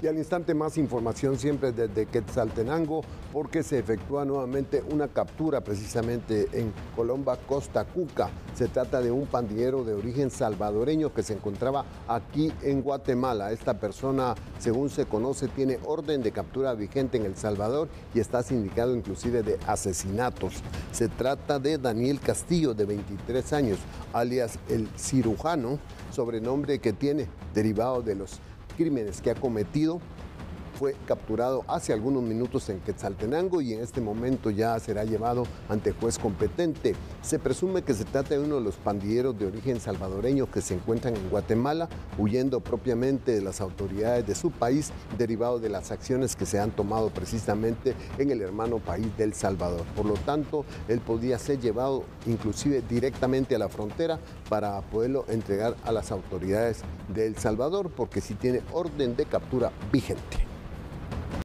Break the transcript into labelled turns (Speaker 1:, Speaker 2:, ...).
Speaker 1: Y al instante más información siempre desde Quetzaltenango, porque se efectúa nuevamente una captura precisamente en Colomba, Costa Cuca. Se trata de un pandillero de origen salvadoreño que se encontraba aquí en Guatemala. Esta persona, según se conoce, tiene orden de captura vigente en El Salvador y está sindicado inclusive de asesinatos. Se trata de Daniel Castillo, de 23 años, alias El Cirujano, sobrenombre que tiene derivado de los crímenes que ha cometido. Fue capturado hace algunos minutos en Quetzaltenango y en este momento ya será llevado ante juez competente. Se presume que se trata de uno de los pandilleros de origen salvadoreño que se encuentran en Guatemala, huyendo propiamente de las autoridades de su país, derivado de las acciones que se han tomado precisamente en el hermano país de El Salvador. Por lo tanto, él podía ser llevado inclusive directamente a la frontera para poderlo entregar a las autoridades de El Salvador, porque sí tiene orden de captura vigente.